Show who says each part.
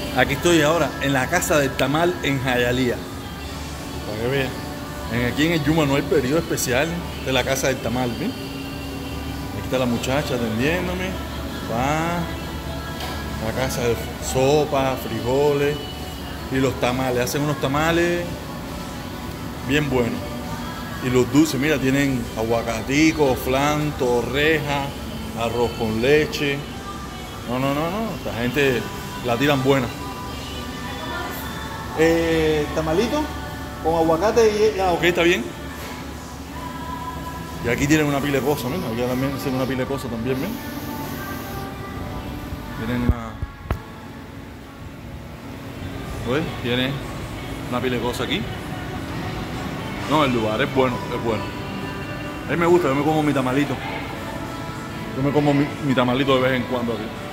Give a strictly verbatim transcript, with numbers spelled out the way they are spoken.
Speaker 1: Aquí estoy ahora en la casa del tamal en Hialeah. Para que vean. Aquí en el Yuma no hay periodo especial de la casa del tamal, ¿ven? Aquí está la muchacha atendiéndome. Va. La casa de sopa, frijoles y los tamales. Hacen unos tamales bien buenos. Y los dulces, mira, tienen aguacatico, flan, torreja, arroz con leche. No, no, no, no. Esta gente la tiran buena. Eh, tamalito con aguacate y... Ah, ok, está bien. Y aquí tienen una pila de cosas, ¿ven? Aquí también hacen una pila de cosas también, ¿ven? Tienen una... ¿Ves? Tienen una pila de cosas aquí. No, el lugar es bueno, es bueno. A mí me gusta, yo me como mi tamalito. Yo me como mi, mi tamalito de vez en cuando aquí.